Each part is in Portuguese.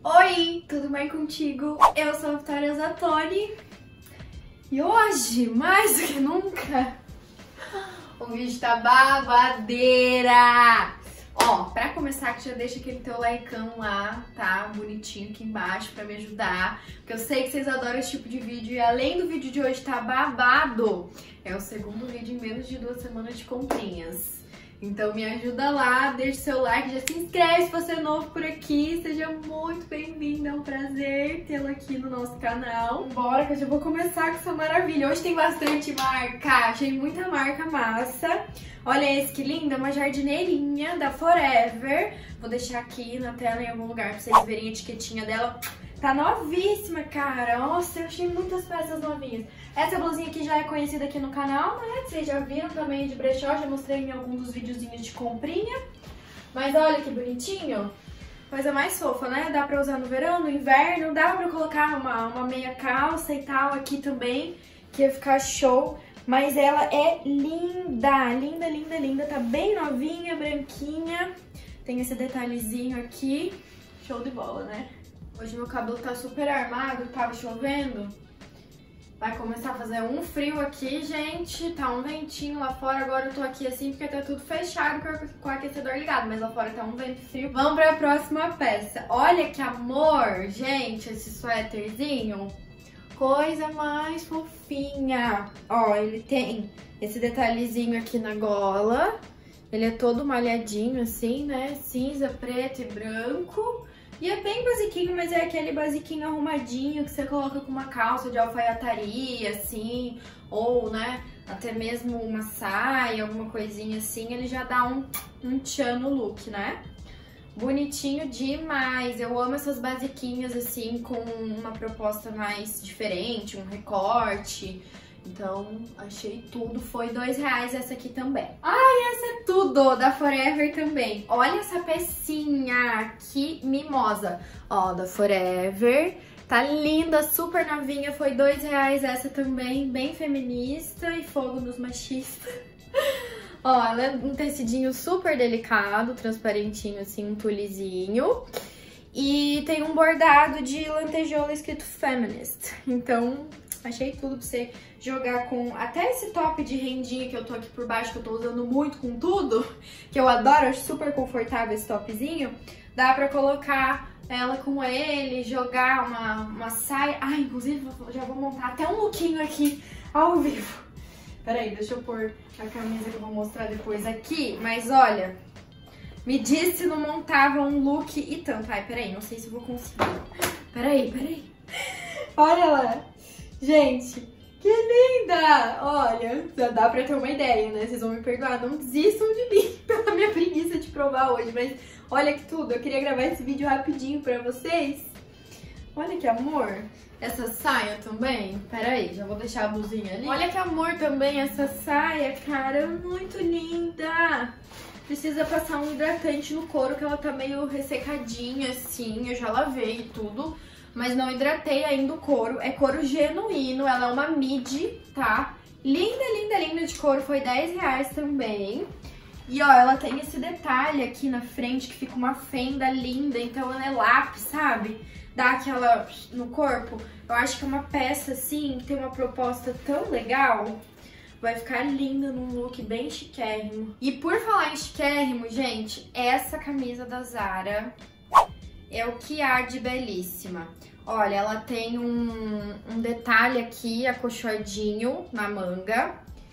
Oi, tudo bem contigo? Eu sou a Vitória Zattoni e hoje, mais do que nunca, o vídeo tá babadeira! Ó, pra começar, que já deixa aquele teu likeão lá, tá? Bonitinho aqui embaixo pra me ajudar, porque eu sei que vocês adoram esse tipo de vídeo e além do vídeo de hoje tá babado, é o segundo vídeo em menos de 2 semanas de comprinhas. Então me ajuda lá, deixa seu like, já se inscreve se você é novo por aqui, seja muito bem-vindo, é um prazer tê-lo aqui no nosso canal. Bora que eu já vou começar com essa maravilha, hoje tem bastante marca, achei muita marca massa. Olha esse que linda, uma jardineirinha da Forever, vou deixar aqui na tela em algum lugar pra vocês verem a etiquetinha dela. Tá novíssima, cara, nossa, eu achei muitas peças novinhas. Essa blusinha aqui já é conhecida aqui no canal, né? Vocês já viram também de brechó, já mostrei em algum dos videozinhos de comprinha. Mas olha que bonitinho. Coisa mais fofa, né? Dá pra usar no verão, no inverno, dá pra colocar uma meia calça e tal aqui também, que ia ficar show. Mas ela é linda, linda, linda, linda. Tá bem novinha, branquinha. Tem esse detalhezinho aqui. Show de bola, né? Hoje meu cabelo tá super armado, tava chovendo. Vai começar a fazer um frio aqui, gente. Tá um ventinho lá fora. Agora eu tô aqui assim porque tá tudo fechado com o aquecedor ligado. Mas lá fora tá um vento frio. Vamos pra próxima peça. Olha que amor, gente, esse suéterzinho. Coisa mais fofinha. Ó, ele tem esse detalhezinho aqui na gola. Ele é todo malhadinho assim, né? Cinza, preto e branco. E é bem basiquinho, mas é aquele basiquinho arrumadinho que você coloca com uma calça de alfaiataria, assim, ou, né, até mesmo uma saia, alguma coisinha assim, ele já dá um tchan no look, né? Bonitinho demais, eu amo essas basiquinhas assim, com uma proposta mais diferente, um recorte. Então, achei tudo. Foi R$2 essa aqui também. Ai, essa é tudo da Forever também. Olha essa pecinha, que mimosa. Ó, da Forever. Tá linda, super novinha. Foi R$2 essa também, bem feminista e fogo nos machistas. Ó, ela é um tecidinho super delicado, transparentinho assim, um tulizinho. E tem um bordado de lantejoula escrito Feminist. Então, achei tudo pra você jogar com até esse top de rendinha que eu tô aqui por baixo, que eu tô usando muito com tudo, que eu adoro, acho super confortável esse topzinho. Dá pra colocar ela com ele, jogar uma saia. Ah, inclusive já vou montar até um lookinho aqui ao vivo. Peraí, deixa eu pôr a camisa que eu vou mostrar depois aqui. Mas olha, me diz se não montava um look e tanto. Ai, peraí, não sei se eu vou conseguir. Peraí. Olha lá. Gente, que linda! Olha, já dá pra ter uma ideia, né? Vocês vão me perdoar, não desistam de mim pela minha preguiça de provar hoje. Mas olha que tudo, eu queria gravar esse vídeo rapidinho pra vocês. Olha que amor. Essa saia também, peraí, já vou deixar a blusinha ali. Olha que amor também essa saia, cara, muito linda. Precisa passar um hidratante no couro, que ela tá meio ressecadinha assim, eu já lavei e tudo. Mas não hidratei ainda o couro, é couro genuíno, ela é uma midi, tá? Linda, linda, linda de couro, foi R$10 também. E ó, ela tem esse detalhe aqui na frente que fica uma fenda linda, então ela é lápis, sabe? Dá aquela no corpo. Eu acho que é uma peça assim, que tem uma proposta tão legal. Vai ficar linda num look bem chiquérrimo. E por falar em chiquérrimo, gente, essa camisa da Zara é o que há de belíssima. Olha, ela tem um detalhe aqui acolchoadinho na manga.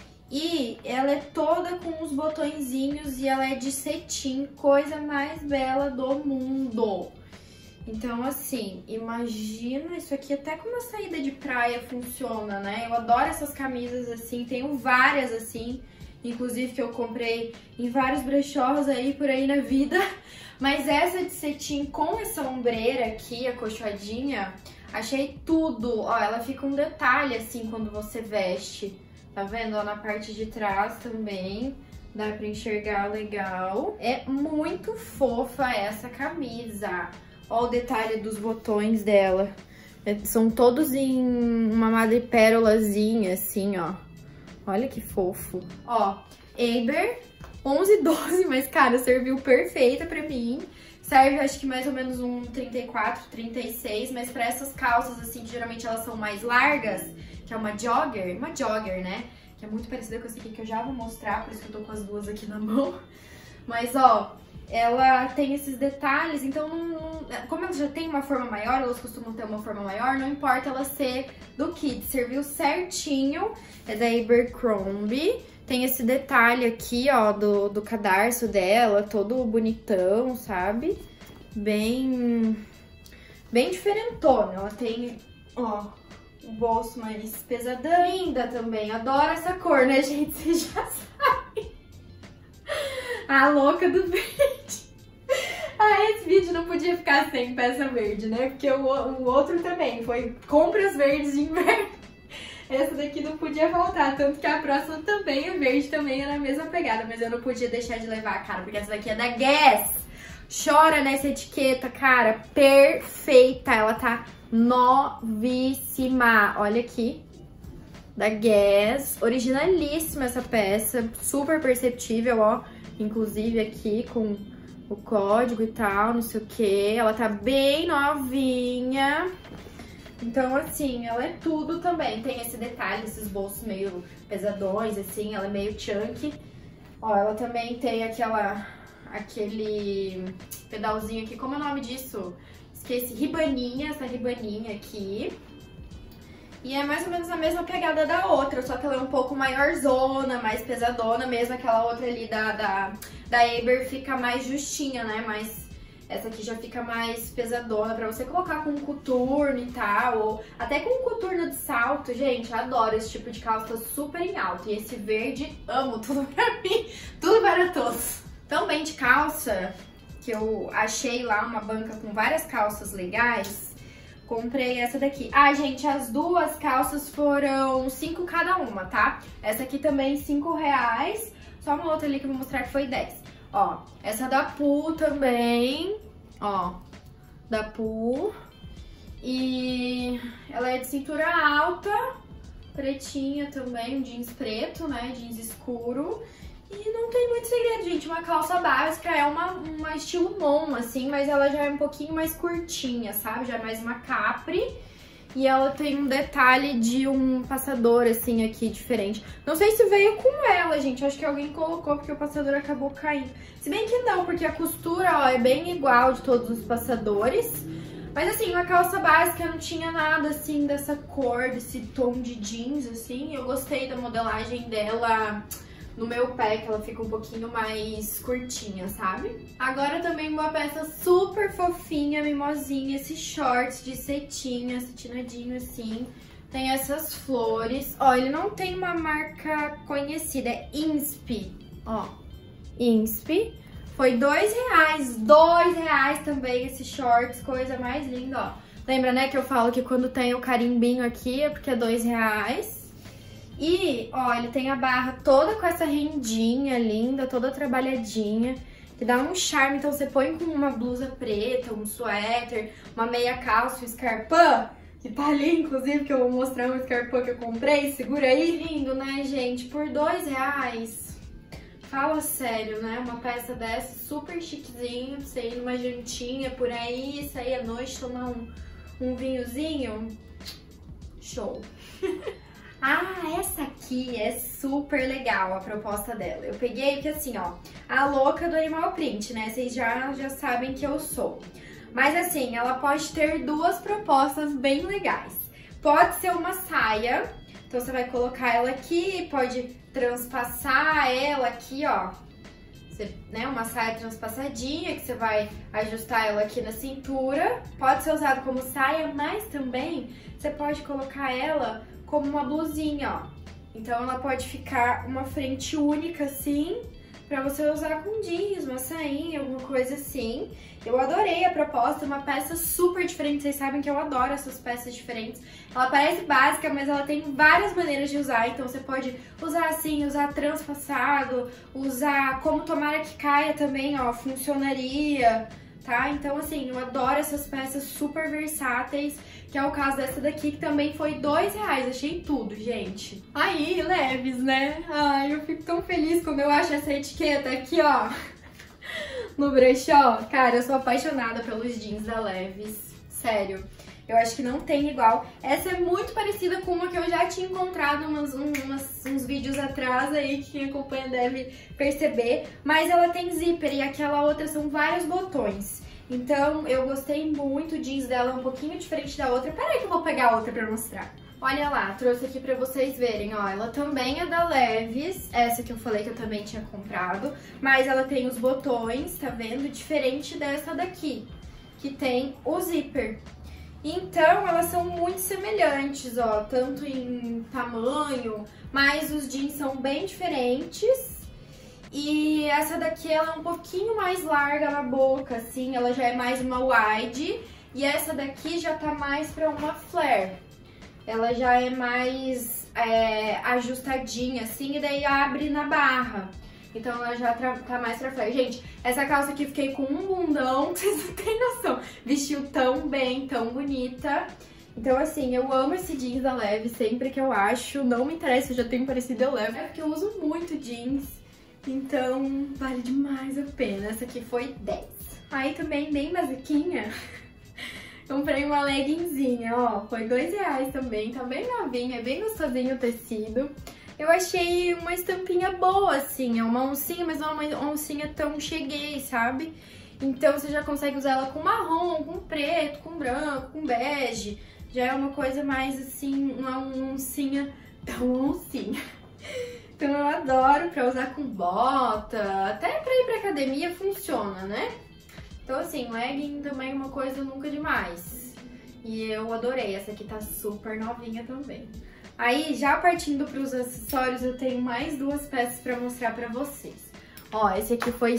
E ela é toda com os botõezinhos e ela é de cetim, coisa mais bela do mundo. Então, assim, imagina isso aqui até como a saída de praia funciona, né? Eu adoro essas camisas assim, tenho várias assim, inclusive que eu comprei em vários brechós aí por aí na vida. Mas essa de cetim com essa ombreira aqui, acolchoadinha, achei tudo. Ó, ela fica um detalhe assim quando você veste. Tá vendo? Ó, na parte de trás também dá pra enxergar legal. É muito fofa essa camisa. Ó o detalhe dos botões dela. São todos em uma madrepérolazinha, assim, ó. Olha que fofo. Ó, Aber 11,12, mas, cara, serviu perfeita pra mim. Serve, acho que mais ou menos um 34, 36, mas pra essas calças, assim, que geralmente elas são mais largas, que é uma jogger, né? Que é muito parecida com essa aqui, que eu já vou mostrar, por isso que eu tô com as duas aqui na mão. Mas, ó, ela tem esses detalhes, então, como ela já tem uma forma maior, elas costumam ter uma forma maior, não importa ela ser do kit, serviu certinho, é da Abercrombie. Tem esse detalhe aqui, ó, do cadarço dela, todo bonitão, sabe? Bem diferentona. Ela tem, ó, o bolso mais pesadão. Linda também. Adoro essa cor, né, gente? Vocês já sabem. A louca do verde. Ah, esse vídeo não podia ficar sem peça verde, né? Porque o outro também foi compras verdes de inverno. Essa daqui não podia faltar, tanto que a próxima também é verde, também é na mesma pegada, mas eu não podia deixar de levar, cara, porque essa daqui é da Guess. Chora nessa etiqueta, cara, perfeita, ela tá novíssima. Olha aqui, da Guess, originalíssima essa peça, super perceptível, ó, inclusive aqui com o código e tal, não sei o que. Ela tá bem novinha. Então, assim, ela é tudo também. Tem esse detalhe, esses bolsos meio pesadões, assim, ela é meio chunky. Ó, ela também tem aquele pedalzinho aqui, como é o nome disso? Esqueci, ribaninha, essa ribaninha aqui. E é mais ou menos a mesma pegada da outra, só que ela é um pouco maiorzona, mais pesadona mesmo. Aquela outra ali da Aber fica mais justinha, né? Mas essa aqui já fica mais pesadona pra você colocar com um coturno e tal, ou até com um coturno de salto. Gente, adoro esse tipo de calça, super em alta. E esse verde, amo, tudo pra mim, tudo para todos. Também de calça, que eu achei lá uma banca com várias calças legais, comprei essa daqui. Ah, gente, as duas calças foram 5 cada uma, tá? Essa aqui também R$5, só uma outra ali que eu vou mostrar que foi 10. Ó, essa da Poo também, ó, da Poo. E ela é de cintura alta, pretinha também, um jeans preto, né, jeans escuro. E não tem muito segredo, gente, uma calça básica, é uma estilo mom, assim, mas ela já é um pouquinho mais curtinha, sabe? Já é mais uma capri. E ela tem um detalhe de um passador, assim, aqui, diferente. Não sei se veio com ela, gente. Acho que alguém colocou porque o passador acabou caindo. Se bem que não, porque a costura, ó, é bem igual de todos os passadores. Mas, assim, uma calça básica não tinha nada, assim, dessa cor, desse tom de jeans, assim. Eu gostei da modelagem dela no meu pé, que ela fica um pouquinho mais curtinha, sabe? Agora também uma peça super fofinha, mimosinha, esses shorts de cetim, cetinadinho assim. Tem essas flores. Ó, ele não tem uma marca conhecida, é Inspi. Ó, Inspi. Foi R$2. R$2 também esses shorts, coisa mais linda, ó. Lembra, né, que eu falo que quando tem o carimbinho aqui é porque é R$2. E, ó, ele tem a barra toda com essa rendinha linda, toda trabalhadinha, que dá um charme. Então você põe com uma blusa preta, um suéter, uma meia calça, um escarpão, que tá ali, inclusive, que eu vou mostrar um escarpão que eu comprei. Segura aí. Lindo, né, gente? Por R$2. Fala sério, né? Uma peça dessa super chiquezinho, pra você ir numa jantinha por aí, sair à noite, tomar um vinhozinho. Show! Ah, essa aqui é super legal, a proposta dela. Eu peguei porque assim, ó, a louca do animal print, né? Vocês já sabem que eu sou. Mas assim, ela pode ter duas propostas bem legais. Pode ser uma saia, então você vai colocar ela aqui, pode transpassar ela aqui, ó. Você, né, uma saia transpassadinha, que você vai ajustar ela aqui na cintura. Pode ser usado como saia, mas também você pode colocar ela como uma blusinha, ó. Então ela pode ficar uma frente única assim, pra você usar com jeans, uma sainha, alguma coisa assim. Eu adorei a proposta, uma peça super diferente, vocês sabem que eu adoro essas peças diferentes. Ela parece básica, mas ela tem várias maneiras de usar, então você pode usar assim, usar transpassado, usar como tomara que caia também, ó, funcionaria, tá? Então assim, eu adoro essas peças super versáteis, que é o caso dessa daqui, que também foi R$2. Achei tudo, gente. Aí, leves, né? Ai, eu fico tão feliz quando eu acho essa etiqueta aqui, ó. no brechó. Cara, eu sou apaixonada pelos jeans da Levi's, sério. Eu acho que não tem igual. Essa é muito parecida com uma que eu já tinha encontrado uns vídeos atrás aí, que quem acompanha deve perceber. Mas ela tem zíper e aquela outra são vários botões. Então eu gostei muito, o jeans dela é um pouquinho diferente da outra. Peraí que eu vou pegar a outra pra mostrar. Olha lá, trouxe aqui pra vocês verem, ó. Ela também é da Levi's, essa que eu falei que eu também tinha comprado. Mas ela tem os botões, tá vendo? Diferente dessa daqui, que tem o zíper. Então, elas são muito semelhantes, ó, tanto em tamanho, mas os jeans são bem diferentes. E essa daqui, ela é um pouquinho mais larga na boca, assim, ela já é mais uma wide. E essa daqui já tá mais pra uma flare. Ela já é mais ajustadinha, assim, e daí abre na barra. Então ela já tá mais pra flare. Gente, essa calça aqui fiquei com um bundão, vocês não tem noção. Vestiu tão bem, tão bonita. Então assim, eu amo esse jeans da Levi's, sempre que eu acho. Não me interessa, eu já tenho parecido, eu levo. É porque eu uso muito jeans, então vale demais a pena. Essa aqui foi 10. Aí também, bem basiquinha, comprei uma leggingzinha, ó. Foi R$2 também, tá bem novinha, é bem gostosinho o tecido. Eu achei uma estampinha boa, assim, é uma oncinha, mas não é uma oncinha tão cheguei, sabe? Então você já consegue usar ela com marrom, com preto, com branco, com bege. Já é uma coisa mais, assim, uma oncinha tão oncinha. Então eu adoro pra usar com bota, até pra ir pra academia funciona, né? Então assim, legging também é uma coisa nunca demais. E eu adorei, essa aqui tá super novinha também. Aí, já partindo para os acessórios, eu tenho mais duas peças para mostrar para vocês. Ó, esse aqui foi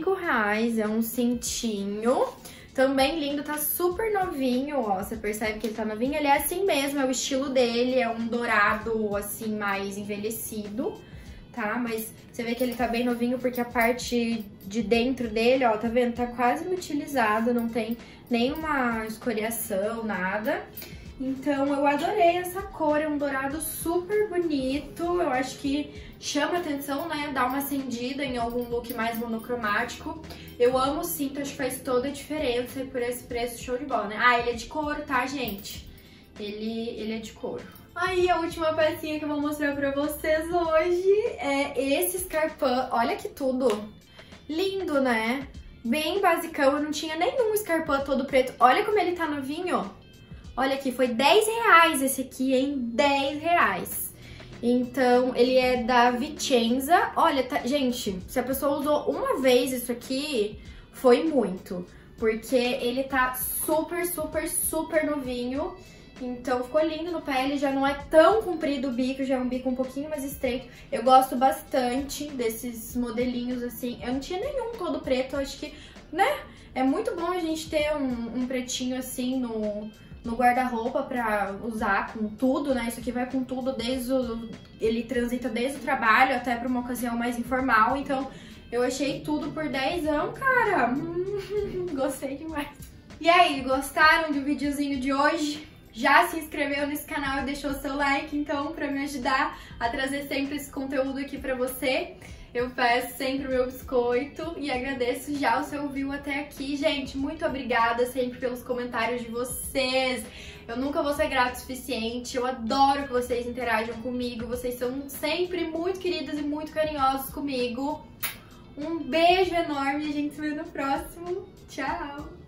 R$5, é um cintinho. Também lindo, tá super novinho, ó. Você percebe que ele tá novinho? Ele é assim mesmo, é o estilo dele, é um dourado, assim, mais envelhecido, tá? Mas você vê que ele tá bem novinho porque a parte de dentro dele, ó, tá vendo? Tá quase utilizado, não tem nenhuma escoriação, nada. Então eu adorei essa cor, é um dourado super bonito, eu acho que chama atenção, né, dá uma acendida em algum look mais monocromático. Eu amo o cinto, acho que faz toda a diferença e por esse preço show de bola, né? Ah, ele é de couro, tá, gente? Ele é de couro. Aí a última pecinha que eu vou mostrar pra vocês hoje é esse escarpão, olha que tudo lindo, né? Bem basicão, eu não tinha nenhum escarpão todo preto, olha como ele tá novinho. Olha aqui, foi R$10 esse aqui, hein? R$10. Então, ele é da Vicenza. Olha, tá... gente, se a pessoa usou uma vez isso aqui, foi muito. Porque ele tá super, super, super novinho. Então, ficou lindo no pé. Ele já não é tão comprido o bico, já é um bico um pouquinho mais estreito. Eu gosto bastante desses modelinhos assim. Eu não tinha nenhum todo preto, eu acho que, né? É muito bom a gente ter um pretinho assim no guarda-roupa pra usar com tudo, né? Isso aqui vai com tudo, ele transita desde o trabalho até pra uma ocasião mais informal. Então, eu achei tudo por 10ão, cara. Gostei demais. E aí, gostaram do videozinho de hoje? Já se inscreveu nesse canal e deixou seu like, então, pra me ajudar a trazer sempre esse conteúdo aqui pra você. Eu peço sempre o meu biscoito e agradeço já o seu view até aqui. Gente, muito obrigada sempre pelos comentários de vocês. Eu nunca vou ser grata o suficiente. Eu adoro que vocês interajam comigo. Vocês são sempre muito queridas e muito carinhosos comigo. Um beijo enorme e a gente se vê no próximo. Tchau!